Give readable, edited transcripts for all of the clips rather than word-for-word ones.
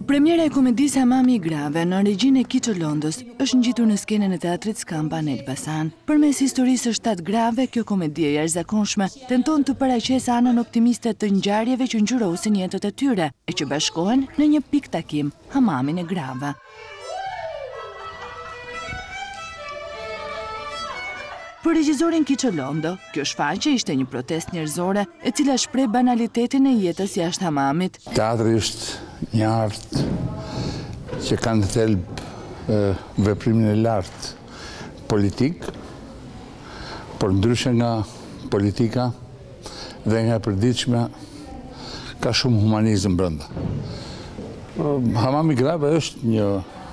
Premiera e komedisë Hamami i grave në regjinë e Kiç Londës është ngjitur në skenën e teatrit Skampa në Elbasan. Përmes historisë së 7 grave, kjo komedi e jashtëzakonshme tenton të paraqesë anën optimiste të ngjarjeve që ngjyrosin jetët e tyre e që bashkohen në një pikë takim, Hamamin e grave. Për regjizorin Kiç Londo, kjo shfaqje ishte një protestë njerëzore e cila shpreh banalitetin e jetës jashtë Hamamit. Teatri është një art që kanë në thelb veprimin e lartë politik, por ndryshe nga politika dhe nga e përditshme ka shumë humanizëm brenda. Hamami grave është një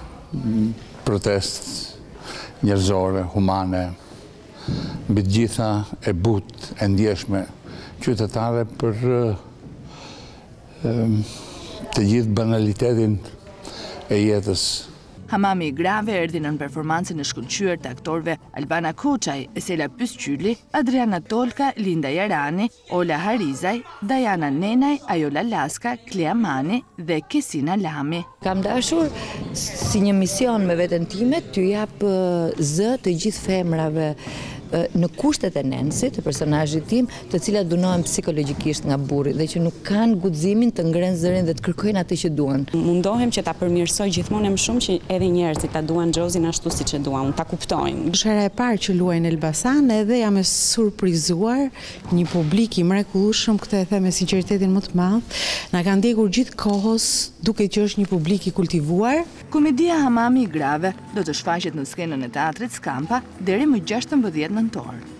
protestë njerëzore, humane, mbi të gjitha e butë, e ndjeshme qytetare për të gjithë banalitetin e jetës. Hamami i grave erdhi në performancën e shkëlqyer të aktorëve Albana Koçaj, Esela Pysqyli, Adriana Tolka, Linda Jarani, Ola Harizaj, Dajana Nenaj, Ajola Laska, Klea Mani dhe Kesina Lami. Kam dashur si një mision me veten time t'ju jap zë të gjithë femrave në kushtet e Nensit, të personazhit tim, të cilat dunohen psikologjikisht nga burri dhe që nuk kanë guximin të ngrenë zërin dhe të kërkojnë atë që duan. Mundohem që ta përmirësoj gjithmonë më shumë që edhe njerëzit ta duan Xhozin ashtu siç e duan, ta kuptojnë. Është hera e parë që luaj në Elbasan edhe jam e surprizuar, një publik i mrekullueshëm, këtë e them me sinqeritetin më të madh. Na kanë ndjekur gjithë kohës duke që është një publik i kultivuar. Komedia Hamami i grave do të shfaqet në skenën e teatrit Skampa deri më 16 nëntor.